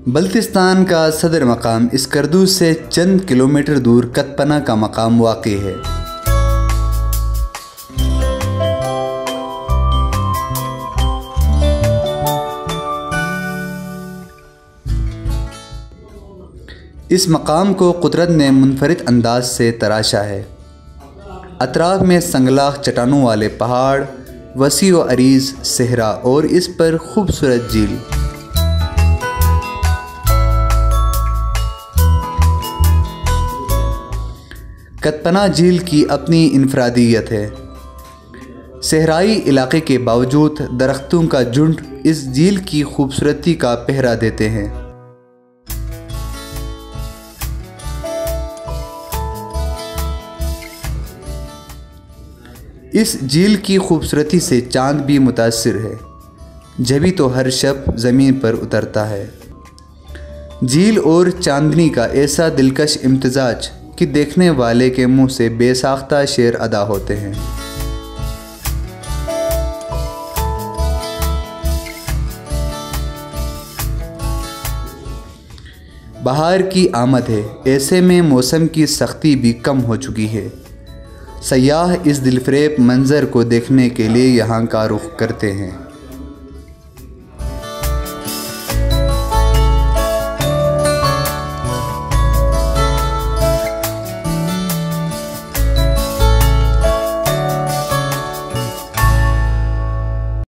बल्तिस्तान का सदर मकाम स्कर्दू से चंद किलोमीटर दूर कतपना का मकाम वाक़ है। इस मकाम को कुदरत ने मुनफरिद अंदाज से तराशा है। अतराफ में संगलाख चट्टानों वाले पहाड़, वसी व अरीज़ सहरा और इस पर खूबसूरत झील। कतपना झील की अपनी इनफरादियत है। सहराई इलाके के बावजूद दरख्तों का झुंड इस झील की खूबसूरती का पहरा देते हैं। इस झील की खूबसूरती से चांद भी मुतासिर है, जभी तो हर शब ज़मीन पर उतरता है। झील और चांदनी का ऐसा दिलकश इम्तिजाज कि देखने वाले के मुंह से बेसाख्ता शेर अदा होते हैं। बहार की आमद है, ऐसे में मौसम की सख्ती भी कम हो चुकी है। सयाह इस दिलफरेब मंज़र को देखने के लिए यहाँ का रुख करते हैं।